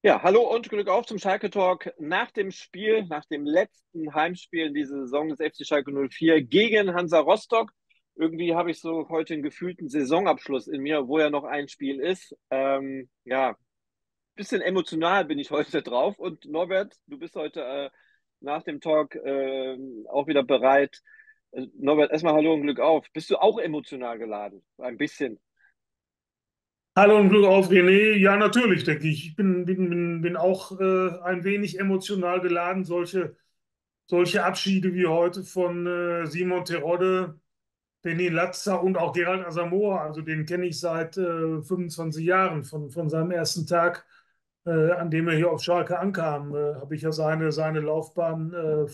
Ja, hallo und Glück auf zum Schalke Talk nach dem Spiel, nach dem letzten Heimspiel in dieser Saison des FC Schalke 04 gegen Hansa Rostock. Irgendwie habe ich so heute einen gefühlten Saisonabschluss in mir, wo ja noch ein Spiel ist. Ja, bisschen emotional bin ich heute drauf. Und Norbert, du bist heute nach dem Talk auch wieder bereit. Norbert, erstmal hallo und Glück auf. Bist du auch emotional geladen? Ein bisschen. Hallo und Glück auf, René. Ja, natürlich, denke ich. Ich bin auch ein wenig emotional geladen. Solche Abschiede wie heute von Simon Terodde, René Latza und auch Gerald Asamoah, also den kenne ich seit 25 Jahren, von seinem ersten Tag, an dem er hier auf Schalke ankam, habe ich ja seine Laufbahn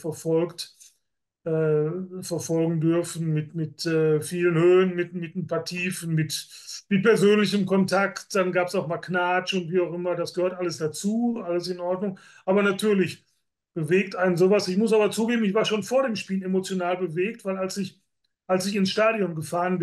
verfolgen dürfen mit vielen Höhen, mit ein paar Tiefen, mit persönlichem Kontakt. Dann gab es auch mal Knatsch und wie auch immer. Das gehört alles dazu, alles in Ordnung. Aber natürlich bewegt einen sowas. Ich muss aber zugeben, ich war schon vor dem Spiel emotional bewegt, weil als ich ins Stadion gefahren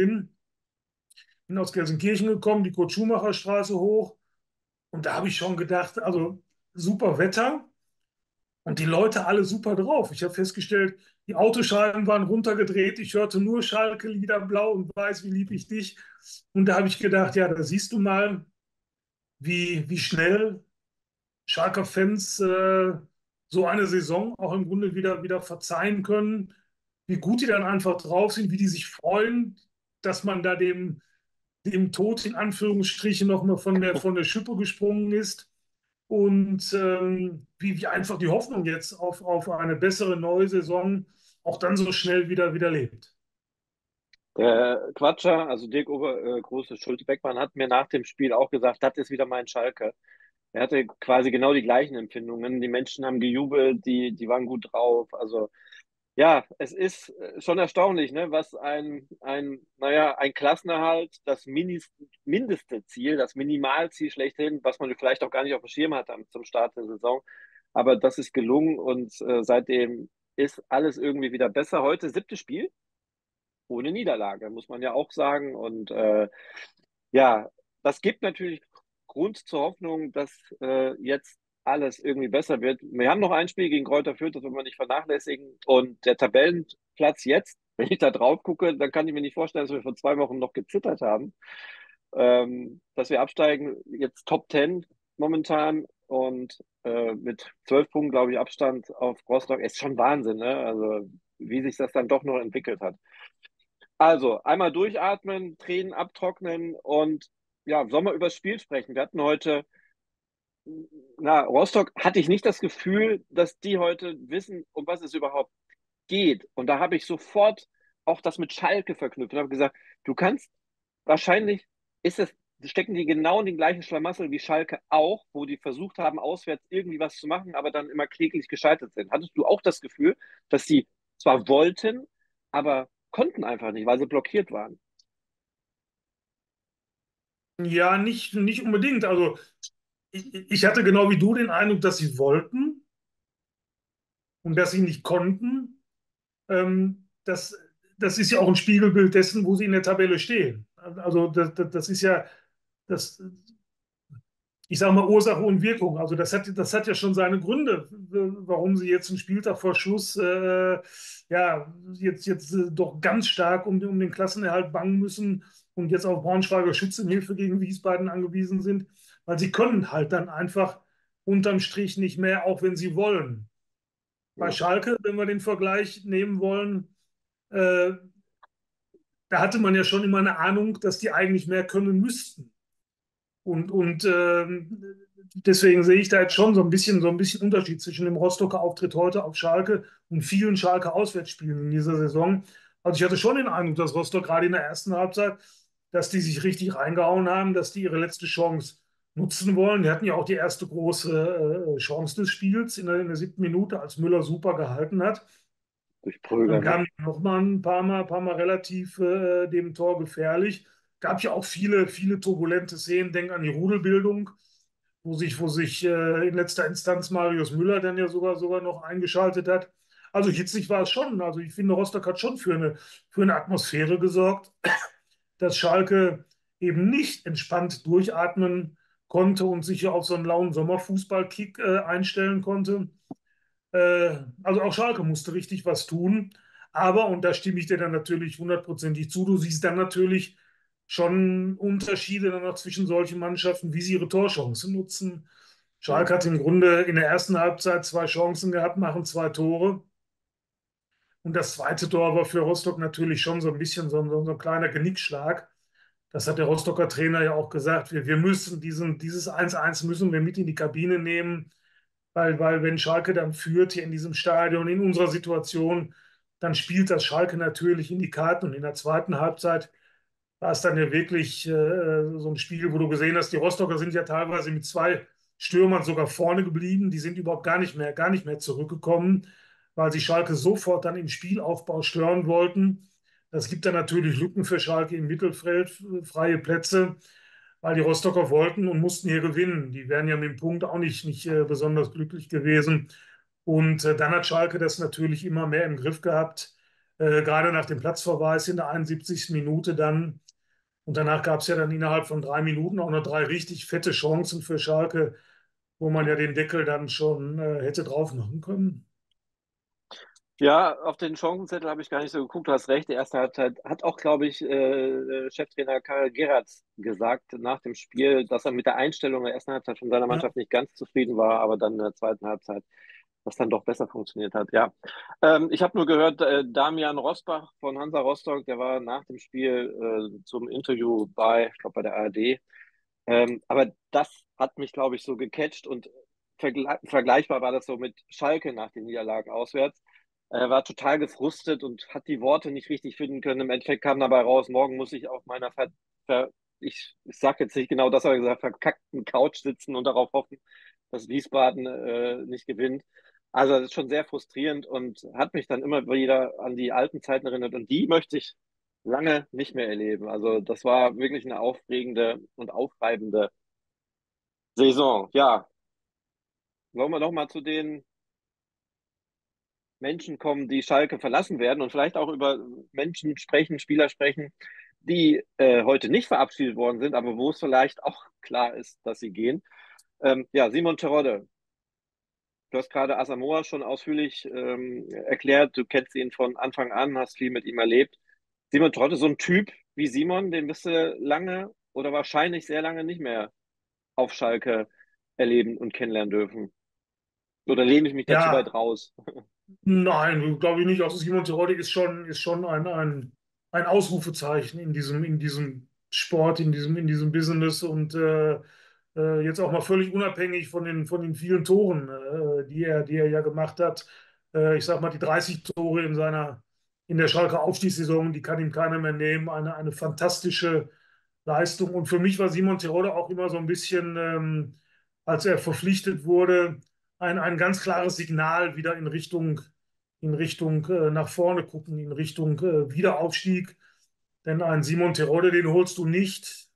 bin aus Gelsenkirchen gekommen, die Kurt-Schumacher-Straße hoch. Und da habe ich schon gedacht, also super Wetter. Und die Leute alle super drauf. Ich habe festgestellt, die Autoscheiben waren runtergedreht. Ich hörte nur Schalke-Lieder, Blau und Weiß, wie lieb ich dich. Und da habe ich gedacht, ja, da siehst du mal, wie schnell Schalker Fans so eine Saison auch im Grunde wieder verzeihen können, wie gut die dann einfach drauf sind, wie die sich freuen, dass man da dem Tod in Anführungsstrichen nochmal von der Schippe gesprungen ist. Und wie einfach die Hoffnung jetzt auf eine bessere neue Saison auch dann so schnell wieder lebt. Der Quatscher, also Dirk Große Schulte-Beckmann, hat mir nach dem Spiel auch gesagt, das ist wieder mein Schalke. Er hatte quasi genau die gleichen Empfindungen. Die Menschen haben gejubelt, die waren gut drauf. Also ja, es ist schon erstaunlich, ne, was naja, ein Klassenerhalt, das mindeste Ziel, das Minimalziel schlechthin, was man vielleicht auch gar nicht auf dem Schirm hatte zum Start der Saison. Aber das ist gelungen und seitdem ist alles irgendwie wieder besser. Heute siebtes Spiel ohne Niederlage, muss man ja auch sagen. Und ja, das gibt natürlich Grund zur Hoffnung, dass jetzt alles irgendwie besser wird. Wir haben noch ein Spiel gegen Kräuter Fürth, das wollen wir nicht vernachlässigen. Und der Tabellenplatz jetzt, wenn ich da drauf gucke, dann kann ich mir nicht vorstellen, dass wir vor 2 Wochen noch gezittert haben, dass wir absteigen. Jetzt Top 10 momentan und mit 12 Punkten, glaube ich, Abstand auf Rostock. Ist schon Wahnsinn, ne? Also wie sich das dann doch noch entwickelt hat. Also, einmal durchatmen, Tränen abtrocknen und ja, sollen wir über das Spiel sprechen? Wir hatten heute, Rostock hatte ich nicht das Gefühl, dass die heute wissen, um was es überhaupt geht. Und da habe ich sofort auch das mit Schalke verknüpft und habe gesagt, du kannst, wahrscheinlich stecken die genau in den gleichen Schlamassel wie Schalke auch, wo die versucht haben, auswärts irgendwie was zu machen, aber dann immer kläglich gescheitert sind. Hattest du auch das Gefühl, dass sie zwar wollten, aber konnten einfach nicht, weil sie blockiert waren? Ja, nicht unbedingt. Also ich hatte genau wie du den Eindruck, dass sie wollten und dass sie nicht konnten. Das ist ja auch ein Spiegelbild dessen, wo sie in der Tabelle stehen. Also das ist ja, das, ich sage mal, Ursache und Wirkung. Also das hat ja schon seine Gründe, warum sie jetzt einen Spieltag vor Schluss ja, jetzt doch ganz stark um den Klassenerhalt bangen müssen und jetzt auf Braunschweiger Schützenhilfe gegen Wiesbaden angewiesen sind, weil sie können halt dann einfach unterm Strich nicht mehr, auch wenn sie wollen. Bei Ja. Schalke, wenn wir den Vergleich nehmen wollen, äh, da hatte man ja schon immer eine Ahnung, dass die eigentlich mehr können müssten. Und deswegen sehe ich da jetzt schon so ein bisschen Unterschied zwischen dem Rostocker Auftritt heute auf Schalke und vielen Schalke Auswärtsspielen in dieser Saison. Also ich hatte schon den Eindruck, dass Rostock gerade in der ersten Halbzeit, dass die sich richtig reingehauen haben, dass die ihre letzte Chance nutzen wollen. Die hatten ja auch die erste große Chance des Spiels in der 7. Minute, als Müller super gehalten hat. Durch Dann Prügel, ne? kam noch mal ein paar Mal relativ dem Tor gefährlich. Gab ja auch viele turbulente Szenen. Denk an die Rudelbildung, wo sich in letzter Instanz Marius Müller dann ja sogar noch eingeschaltet hat. Also hitzig war es schon. Also ich finde, Rostock hat schon für eine Atmosphäre gesorgt, dass Schalke eben nicht entspannt durchatmen konnte und sich auf so einen lauen Sommerfußballkick einstellen konnte. Also auch Schalke musste richtig was tun. Aber, und da stimme ich dir dann natürlich hundertprozentig zu, du siehst dann natürlich schon Unterschiede dann noch zwischen solchen Mannschaften, wie sie ihre Torchancen nutzen. Hm. Schalke hat im Grunde in der ersten Halbzeit zwei Chancen gehabt, machen zwei Tore. Und das zweite Tor war für Rostock natürlich schon so ein bisschen so ein kleiner Genickschlag. Das hat der Rostocker Trainer ja auch gesagt. Wir müssen dieses 1:1 müssen wir mit in die Kabine nehmen, weil wenn Schalke dann führt hier in diesem Stadion, in unserer Situation, dann spielt das Schalke natürlich in die Karten. Und in der zweiten Halbzeit war es dann ja wirklich so ein Spiel, wo du gesehen hast, die Rostocker sind ja teilweise mit zwei Stürmern sogar vorne geblieben. Die sind überhaupt gar nicht mehr zurückgekommen, weil sie Schalke sofort dann im Spielaufbau stören wollten. Das gibt dann natürlich Lücken für Schalke im Mittelfeld, freie Plätze, weil die Rostocker wollten und mussten hier gewinnen. Die wären ja mit dem Punkt auch nicht besonders glücklich gewesen. Und dann hat Schalke das natürlich immer mehr im Griff gehabt, gerade nach dem Platzverweis in der 71. Minute dann. Und danach gab es ja dann innerhalb von 3 Minuten auch noch drei richtig fette Chancen für Schalke, wo man ja den Deckel dann schon hätte drauf machen können. Ja, auf den Chancenzettel habe ich gar nicht so geguckt. Du hast recht. Die erste Halbzeit hat auch, glaube ich, Cheftrainer Karel Gerrards gesagt nach dem Spiel, dass er mit der Einstellung der ersten Halbzeit von seiner Ja, Mannschaft nicht ganz zufrieden war, aber dann in der zweiten Halbzeit das dann doch besser funktioniert hat. Ja, ich habe nur gehört, Damian Rosbach von Hansa Rostock, der war nach dem Spiel zum Interview bei, ich glaube, bei der ARD. Aber das hat mich, glaube ich, so gecatcht und vergleichbar war das so mit Schalke nach den Niederlagen auswärts. Er war total gefrustet und hat die Worte nicht richtig finden können. Im Endeffekt kam dabei raus, morgen muss ich auf meiner ich sage jetzt nicht genau das, aber gesagt, verkackten Couch sitzen und darauf hoffen, dass Wiesbaden nicht gewinnt. Also das ist schon sehr frustrierend und hat mich dann immer wieder an die alten Zeiten erinnert. Und die möchte ich lange nicht mehr erleben. Also das war wirklich eine aufregende und aufreibende Saison. Ja, wollen wir noch mal zu den Menschen kommen, die Schalke verlassen werden und vielleicht auch über Menschen sprechen, Spieler sprechen, die heute nicht verabschiedet worden sind, aber wo es vielleicht auch klar ist, dass sie gehen. Ja, Simon Terodde, du hast gerade Asamoah schon ausführlich erklärt. Du kennst ihn von Anfang an, hast viel mit ihm erlebt. Simon Terodde, so ein Typ wie Simon, den wirst du lange oder wahrscheinlich sehr lange nicht mehr auf Schalke erleben und kennenlernen dürfen. Oder lehne ich mich dazu weit ja, raus? nein, glaube ich nicht. Also Simon Terodde ist schon ein Ausrufezeichen in diesem Sport, in diesem Business und jetzt auch mal völlig unabhängig von den vielen Toren, die er ja gemacht hat. Ich sag mal, die 30 Tore in der Schalke Aufstiegssaison, die kann ihm keiner mehr nehmen. Eine fantastische Leistung. Und für mich war Simon Terodde auch immer so ein bisschen, als er verpflichtet wurde, ein ganz klares Signal wieder in Richtung nach vorne gucken, in Richtung Wiederaufstieg. Denn einen Simon Terodde, den holst du nicht,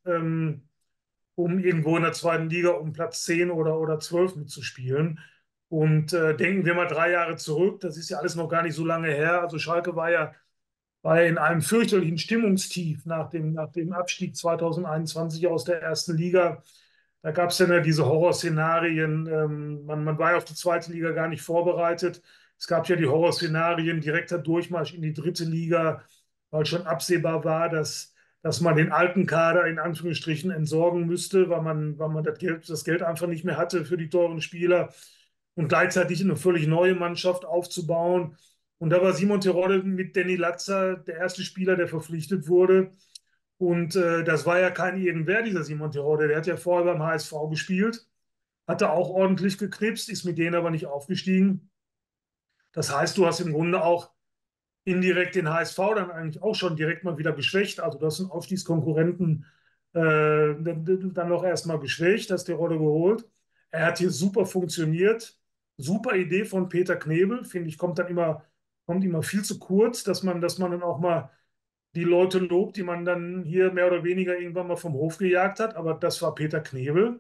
um irgendwo in der zweiten Liga um Platz 10 oder 12 mitzuspielen. Und denken wir mal 3 Jahre zurück, das ist ja alles noch gar nicht so lange her. Also Schalke war ja in einem fürchterlichen Stimmungstief nach dem Abstieg 2021 aus der ersten Liga. Da gab es dann ja diese Horrorszenarien. Man war ja auf die zweite Liga gar nicht vorbereitet. Es gab ja die Horrorszenarien, direkter Durchmarsch in die dritte Liga, weil schon absehbar war, dass man den alten Kader in Anführungsstrichen entsorgen müsste, weil man das Geld einfach nicht mehr hatte für die teuren Spieler und gleichzeitig eine völlig neue Mannschaft aufzubauen. Und da war Simon Terodde mit Danny Latzer der erste Spieler, der verpflichtet wurde. Und das war ja kein Irgendwer, dieser Simon Terodde. Der hat ja vorher beim HSV gespielt, hatte auch ordentlich geknipst, ist mit denen aber nicht aufgestiegen. Das heißt, du hast im Grunde auch indirekt den HSV dann eigentlich auch schon direkt mal wieder geschwächt. Also du hast einen Aufstiegskonkurrenten dann noch erstmal geschwächt, hast die Rolle geholt. Er hat hier super funktioniert. Super Idee von Peter Knebel, finde ich, kommt immer viel zu kurz, dass man dann auch mal die Leute lobt, die man dann hier mehr oder weniger irgendwann mal vom Hof gejagt hat. Aber das war Peter Knebel,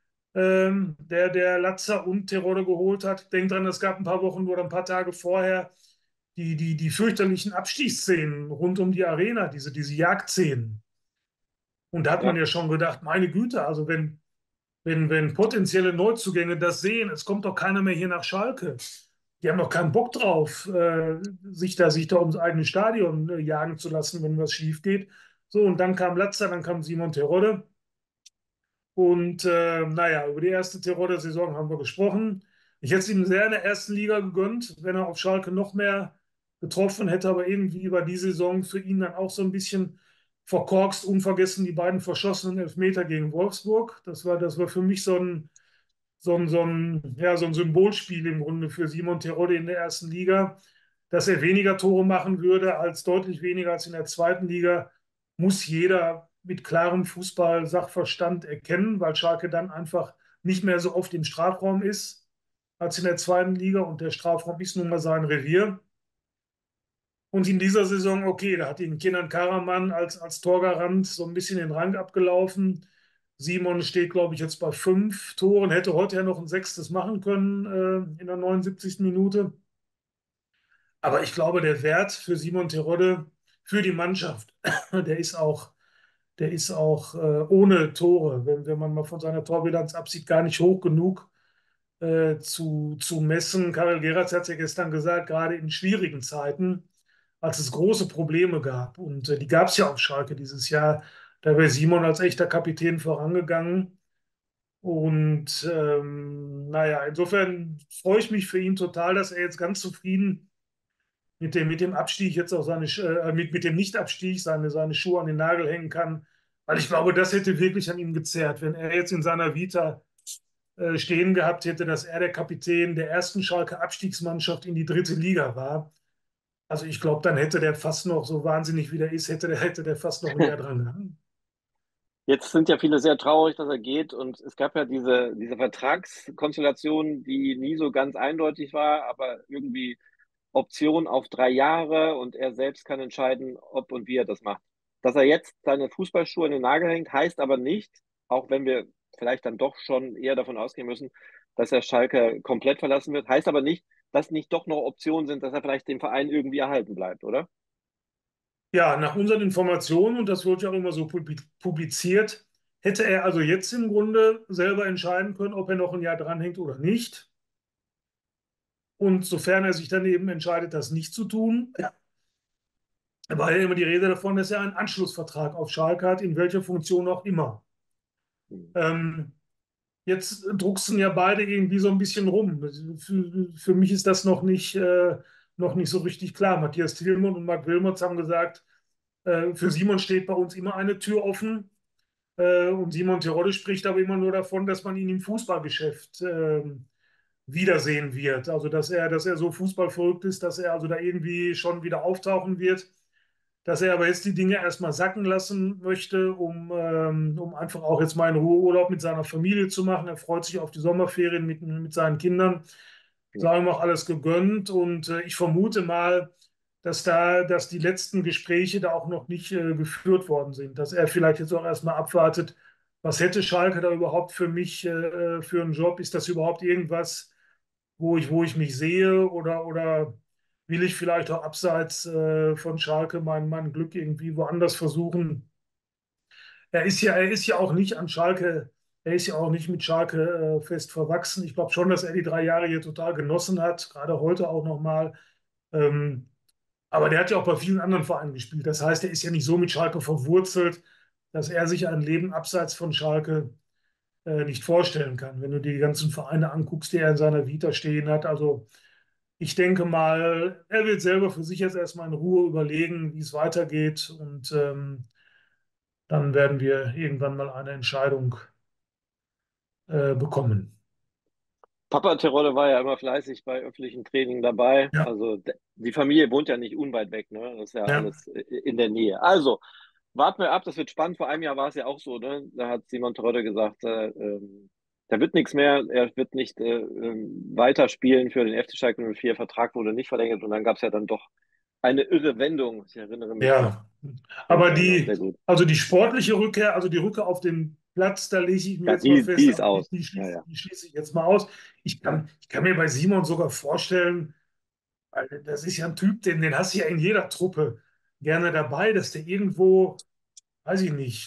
der Latzer und Terodde geholt hat. Denkt dran, es gab ein paar Wochen oder ein paar Tage vorher die fürchterlichen Abstiegsszenen rund um die Arena, diese Jagdszenen. Und da hat man Ja, ja schon gedacht, meine Güte, also wenn wenn potenzielle Neuzugänge das sehen, es kommt doch keiner mehr hier nach Schalke. Die haben doch keinen Bock drauf, sich da ums eigene Stadion jagen zu lassen, wenn was schief geht. So, und dann kam Latza, dann kam Simon Terodde. Und naja, über die erste Terodde-Saison haben wir gesprochen. Ich hätte es ihm sehr in der ersten Liga gegönnt, wenn er auf Schalke noch mehr getroffen hätte, aber irgendwie war die Saison für ihn dann auch so ein bisschen verkorkst, unvergessen die beiden verschossenen Elfmeter gegen Wolfsburg. Das war für mich so ein Symbolspiel im Grunde für Simon Terodde in der ersten Liga. Dass er weniger Tore machen würde, als deutlich weniger als in der zweiten Liga, muss jeder mit klarem Fußball-Sachverstand erkennen, weil Schalke dann einfach nicht mehr so oft im Strafraum ist als in der zweiten Liga und der Strafraum ist nun mal sein Revier. Und in dieser Saison, okay, da hat ihn Kenan Karaman als Torgarant so ein bisschen den Rang abgelaufen. Simon steht, glaube ich, jetzt bei 5 Toren, hätte heute ja noch ein sechstes machen können in der 79. Minute. Aber ich glaube, der Wert für Simon Terodde, für die Mannschaft, der ist auch, der ist auch ohne Tore, wenn man mal von seiner Torbilanz absieht, gar nicht hoch genug zu messen. Karel Geratz hat es ja gestern gesagt, gerade in schwierigen Zeiten, als es große Probleme gab. Und die gab es ja auf Schalke dieses Jahr. Da wäre Simon als echter Kapitän vorangegangen. Und naja, insofern freue ich mich für ihn total, dass er jetzt ganz zufrieden mit dem Abstieg jetzt auch mit dem Nichtabstieg seine Schuhe an den Nagel hängen kann. Weil ich glaube, das hätte wirklich an ihm gezerrt, wenn er jetzt in seiner Vita stehen gehabt hätte, dass er der Kapitän der ersten Schalke Abstiegsmannschaft in die dritte Liga war. Also ich glaube, dann hätte der fast noch, so wahnsinnig wie der ist, hätte der fast noch ein Jahr dran gehangen. Jetzt sind ja viele sehr traurig, dass er geht. Und es gab ja diese Vertragskonstellation, die nie so ganz eindeutig war, aber irgendwie Option auf 3 Jahre und er selbst kann entscheiden, ob und wie er das macht. Dass er jetzt seine Fußballschuhe in den Nagel hängt, heißt aber nicht, auch wenn wir vielleicht dann doch schon eher davon ausgehen müssen, dass er Schalke komplett verlassen wird, heißt aber nicht, dass nicht doch noch Optionen sind, dass er vielleicht dem Verein irgendwie erhalten bleibt, oder? Ja, nach unseren Informationen, und das wird ja auch immer so publiziert, hätte er also jetzt im Grunde selber entscheiden können, ob er noch ein Jahr dranhängt oder nicht. Und sofern er sich dann eben entscheidet, das nicht zu tun, war ja immer die Rede davon, dass er einen Anschlussvertrag auf Schalke hat, in welcher Funktion auch immer. Ähm, Jetzt drucksen ja beide irgendwie so ein bisschen rum. Für mich ist das noch nicht so richtig klar. Matthias Thielmann und Marc Wilmots haben gesagt, für Simon steht bei uns immer eine Tür offen. Und Simon Terodde spricht aber immer nur davon, dass man ihn im Fußballgeschäft wiedersehen wird. Also dass er so fußballverrückt ist, dass er also da irgendwie schon wieder auftauchen wird, dass er aber jetzt die Dinge erstmal sacken lassen möchte, um einfach auch jetzt mal in Ruhe Urlaub mit seiner Familie zu machen. Er freut sich auf die Sommerferien mit seinen Kindern. Ja. Sei ihm auch alles gegönnt. Und ich vermute mal, dass die letzten Gespräche da auch noch nicht geführt worden sind. Dass er vielleicht jetzt auch erstmal abwartet, was hätte Schalke da überhaupt für mich für einen Job? Ist das überhaupt irgendwas, wo ich mich sehe oder will ich vielleicht auch abseits von Schalke mein Glück irgendwie woanders versuchen? Er ist ja auch nicht an Schalke, er ist ja auch nicht mit Schalke fest verwachsen. Ich glaube schon, dass er die 3 Jahre hier total genossen hat, gerade heute auch nochmal. Ähm, aber der hat ja auch bei vielen anderen Vereinen gespielt. Das heißt, er ist ja nicht so mit Schalke verwurzelt, dass er sich ein Leben abseits von Schalke nicht vorstellen kann, wenn du die ganzen Vereine anguckst, die er in seiner Vita stehen hat. Also ich denke mal, er wird selber für sich jetzt erstmal in Ruhe überlegen, wie es weitergeht und dann werden wir irgendwann mal eine Entscheidung bekommen. Papa Terodde war ja immer fleißig bei öffentlichen Trainingen dabei. Ja, Also die Familie wohnt ja nicht unweit weg, ne? Das ist ja ja, alles in der Nähe. Also, warten wir ab, das wird spannend. Vor einem Jahr war es ja auch so, ne? Da hat Simon Terodde gesagt, da wird nichts mehr, er wird nicht weiterspielen für den FC Schalke 04. Vertrag wurde nicht verlängert und dann gab es ja dann doch eine irre Wendung. Ich erinnere mich noch ja. Aber dunkel, noch sehr gut. also die sportliche Rückkehr, also die Rückkehr auf den Platz, da lege ich mir Ja, jetzt mal die fest, ist aber die, aus. die, Ja, schließe, ja. die schließe ich jetzt mal aus. Ich kann mir bei Simon sogar vorstellen, weil das ist ja ein Typ, den hast du ja in jeder Truppe gerne dabei, dass der irgendwo, weiß ich nicht,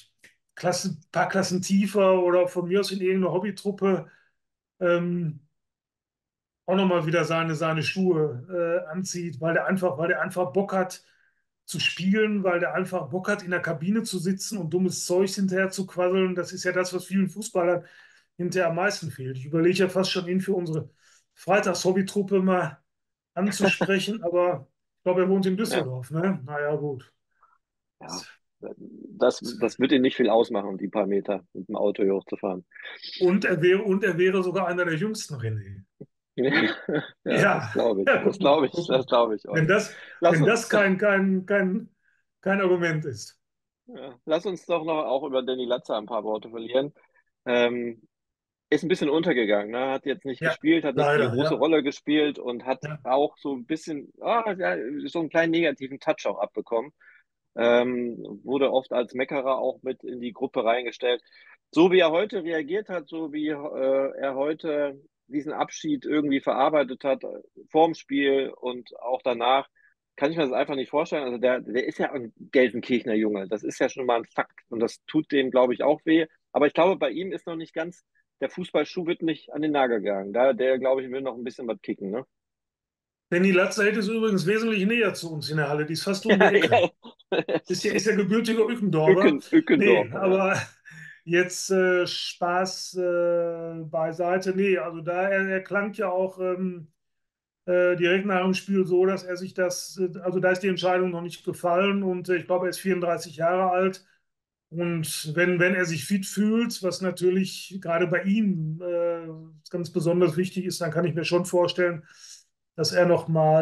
Paar Klassen tiefer oder von mir aus in irgendeine Hobbytruppe ähm, auch nochmal wieder seine Schuhe anzieht, weil der einfach Bock hat zu spielen, weil der einfach Bock hat, in der Kabine zu sitzen und dummes Zeug hinterher zu quasseln. Das ist ja das, was vielen Fußballern hinterher am meisten fehlt. Ich überlege ja fast schon, ihn für unsere Freitags-Hobbytruppe mal anzusprechen, aber ich glaube, er wohnt in Ja, Düsseldorf, ne? Naja, gut. ja. Das wird ihn nicht viel ausmachen, die paar Meter mit dem Auto hier hochzufahren. Und er wäre sogar einer der jüngsten, René. Ja, das Ja, glaube ich. ja, Das glaube ich. guck Das mal. glaube ich euch. Wenn das, Lass wenn uns, das kein Argument ist. ja, lass uns doch noch auch über Danny Latzer ein paar Worte verlieren. Ähm, Ist ein bisschen untergegangen, ne? Hat jetzt nicht Ja, gespielt, hat nicht die leider, große ja. Rolle gespielt und hat Ja. auch so ein bisschen, ja, so einen kleinen negativen Touch auch abbekommen. Wurde oft als Meckerer auch mit in die Gruppe reingestellt. So wie er heute reagiert hat, so wie er heute diesen Abschied irgendwie verarbeitet hat, vorm Spiel und auch danach, kann ich mir das einfach nicht vorstellen. Also der ist ja ein Gelsenkirchener Junge. Das ist ja schon mal ein Fakt. Und das tut dem, glaube ich, auch weh. Aber ich glaube, bei ihm ist noch nicht ganz, der Fußballschuh wird nicht an den Nagel gegangen. Der, glaube ich, will noch ein bisschen was kicken, ne? Danny Latzeit ist übrigens wesentlich näher zu uns in der Halle. Die ist fast um die Ja, Ecke. ja. Ist ja gebürtiger Ückendorfer. Nee, Ückendorfer, ja. aber jetzt Spaß beiseite. Nee, also er klang ja auch direkt nach dem Spiel so, dass er sich also da ist die Entscheidung noch nicht gefallen und ich glaube, er ist 34 Jahre alt. Und wenn er sich fit fühlt, was natürlich gerade bei ihm ganz besonders wichtig ist, dann kann ich mir schon vorstellen, dass er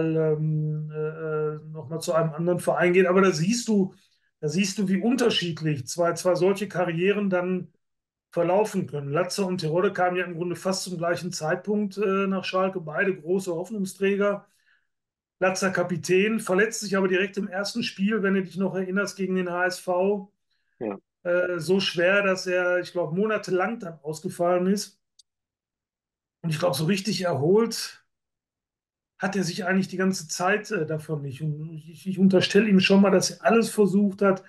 noch mal zu einem anderen Verein geht. Aber da siehst du, wie unterschiedlich zwei solche Karrieren dann verlaufen können. Latze und Terodde kamen ja im Grunde fast zum gleichen Zeitpunkt nach Schalke, beide große Hoffnungsträger. Latzer Kapitän, verletzt sich aber direkt im ersten Spiel, wenn du dich noch erinnerst, gegen den HSV Ja. so schwer, dass er, ich glaube, monatelang dann ausgefallen ist. Und ich glaube, so richtig erholt hat er sich eigentlich die ganze Zeit davon nicht. Und ich unterstelle ihm schon mal, dass er alles versucht hat,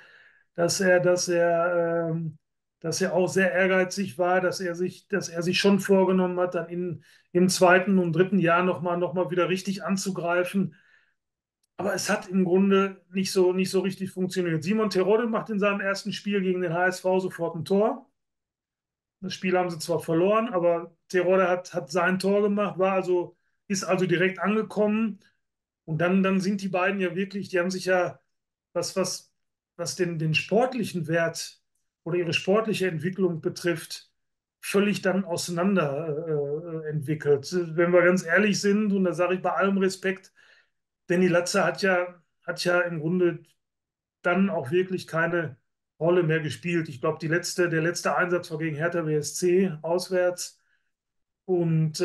dass er auch sehr ehrgeizig war, dass er sich schon vorgenommen hat, dann im zweiten und dritten Jahr noch mal wieder richtig anzugreifen. Aber es hat im Grunde nicht so richtig funktioniert. Simon Terodde macht in seinem ersten Spiel gegen den HSV sofort ein Tor. Das Spiel haben sie zwar verloren, aber Terodde hat sein Tor gemacht, ist also direkt angekommen. Und dann sind die beiden ja wirklich, die haben sich ja, was, was, was den sportlichen Wert oder ihre sportliche Entwicklung betrifft, völlig dann auseinander entwickelt. Wenn wir ganz ehrlich sind, und da sage ich bei allem Respekt, Danny Latzer hat ja im Grunde dann auch wirklich keine Rolle mehr gespielt. Ich glaube, der letzte Einsatz war gegen Hertha BSC auswärts. Und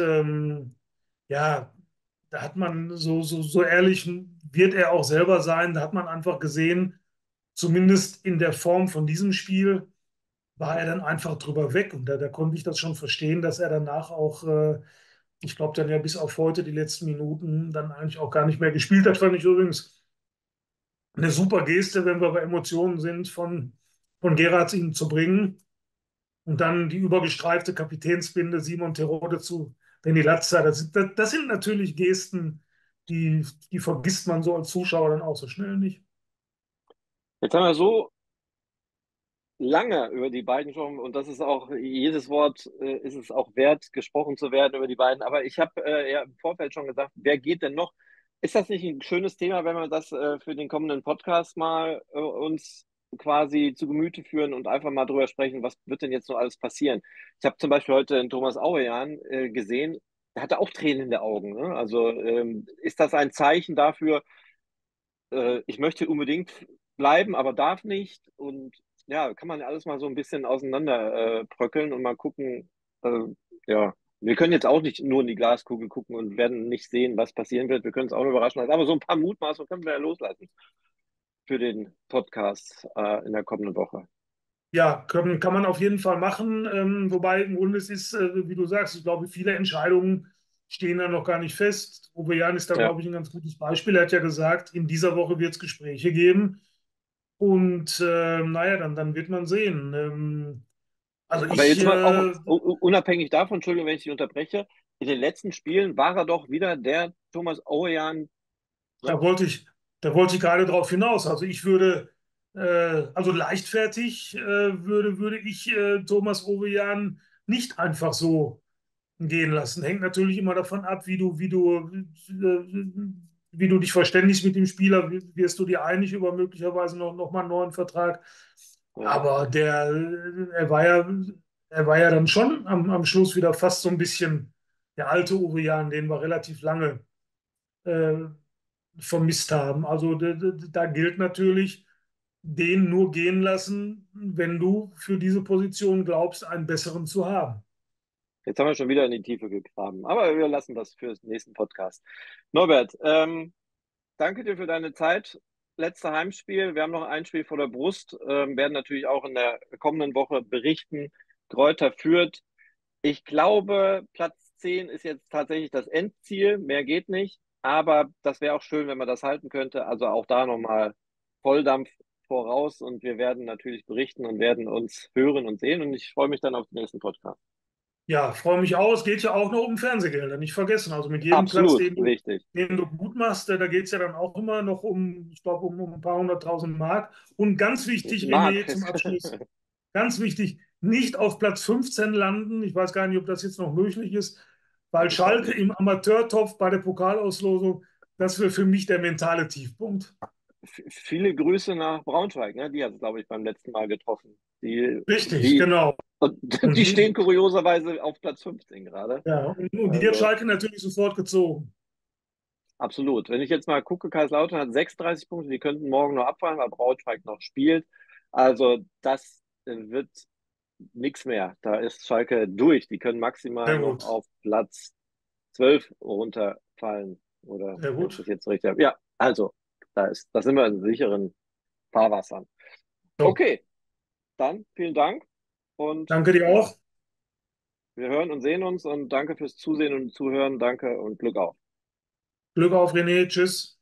ja, da hat man so ehrlich wird er auch selber sein. Da hat man einfach gesehen, zumindest in der Form von diesem Spiel, war er dann einfach drüber weg. Und da konnte ich das schon verstehen, dass er danach auch, ich glaube, dann ja bis auf heute die letzten Minuten dann eigentlich auch gar nicht mehr gespielt hat. Fand ich übrigens eine super Geste, wenn wir bei Emotionen sind, von Gerrard ihn zu bringen. Und dann die übergestreifte Kapitänsbinde Simon Terodde zu Danny Latza. Das sind natürlich Gesten, die vergisst man so als Zuschauer dann auch so schnell nicht. Jetzt haben wir so lange über die beiden schon, und das ist auch, jedes Wort ist es auch wert, gesprochen zu werden über die beiden. Aber ich habe ja im Vorfeld schon gesagt, wer geht denn noch? Ist das nicht ein schönes Thema, wenn wir das für den kommenden Podcast mal uns quasi zu Gemüte führen und einfach mal drüber sprechen, was wird denn jetzt noch alles passieren? Ich habe zum Beispiel heute den Thomas Aurean gesehen, der hatte auch Tränen in den Augen. Ne? Also ist das ein Zeichen dafür, ich möchte unbedingt bleiben, aber darf nicht. Und ja, kann man alles mal so ein bisschen auseinander bröckeln und mal gucken. Äh, ja, wir können jetzt auch nicht nur in die Glaskugel gucken und werden nicht sehen, was passieren wird. Wir können es auch nur überraschen lassen. Aber so ein paar Mutmaßungen können wir ja loslassen für den Podcast in der kommenden Woche. Ja, kann man auf jeden Fall machen. Wobei im Grunde es ist, wie du sagst, ich glaube, viele Entscheidungen stehen da noch gar nicht fest. Uwe Jan ist da, Ja, glaube ich, ein ganz gutes Beispiel. Er hat ja gesagt, in dieser Woche wird es Gespräche geben. Und naja, dann wird man sehen. Also Aber ich, jetzt mal auch unabhängig davon, Entschuldigung, wenn ich dich unterbreche, in den letzten Spielen war er doch wieder der Thomas Ouwejan, Da ne? wollte ich, da wollte ich gerade drauf hinaus. Also ich würde, also leichtfertig würde ich Thomas Ovejan nicht einfach so gehen lassen. Hängt natürlich immer davon ab, wie du dich verständigst mit dem Spieler. Wirst du dir einig über möglicherweise noch mal einen neuen Vertrag? Ja. Aber er war ja dann schon am Schluss wieder fast so ein bisschen der alte Ovejan, den wir relativ lange äh, vermisst haben. Also da gilt natürlich, den nur gehen lassen, wenn du für diese Position glaubst, einen besseren zu haben. Jetzt haben wir schon wieder in die Tiefe gegraben, aber wir lassen das für den nächsten Podcast. Norbert, danke dir für deine Zeit. Letzte Heimspiel. Wir haben noch ein Spiel vor der Brust, werden natürlich auch in der kommenden Woche berichten. Greuther führt. Ich glaube, Platz 10 ist jetzt tatsächlich das Endziel. Mehr geht nicht. Aber das wäre auch schön, wenn man das halten könnte. Also auch da nochmal Volldampf voraus und wir werden natürlich berichten und werden uns hören und sehen. Und ich freue mich dann auf den nächsten Podcast. Ja, freue mich auch. Es geht ja auch noch um Fernsehgelder, nicht vergessen. Also mit jedem Platz, Absolut, wichtig. den du gut machst, da geht es ja dann auch immer noch um, ich glaube, um ein paar hunderttausend Mark. Und ganz wichtig, René, Marc zum ist. Abschluss, ganz wichtig, nicht auf Platz 15 landen. Ich weiß gar nicht, ob das jetzt noch möglich ist, weil Ich glaube Schalke nicht. im Amateurtopf bei der Pokalauslosung, das wäre für mich der mentale Tiefpunkt. Viele Grüße nach Braunschweig, ne? Die hat es, glaube ich, beim letzten Mal getroffen. Richtig, genau. Und Und die stehen kurioserweise auf Platz 15 gerade. ja, und die hat Also Schalke natürlich sofort gezogen. absolut. Wenn ich jetzt mal gucke, Kaiserslautern hat 36 Punkte, die könnten morgen noch abfallen, weil Braunschweig noch spielt. Also das wird nichts mehr. Da ist Schalke durch. Die können maximal Sehr noch gut, auf Platz 12 runterfallen. Oder sehr wenn ich das gut. jetzt richtig habe. Ja, also da sind wir in sicheren Fahrwassern. Top. Okay, dann vielen Dank und Danke dir ja, auch. wir hören und sehen uns und danke fürs Zusehen und Zuhören. Danke und Glück auf. Glück auf, René. Tschüss.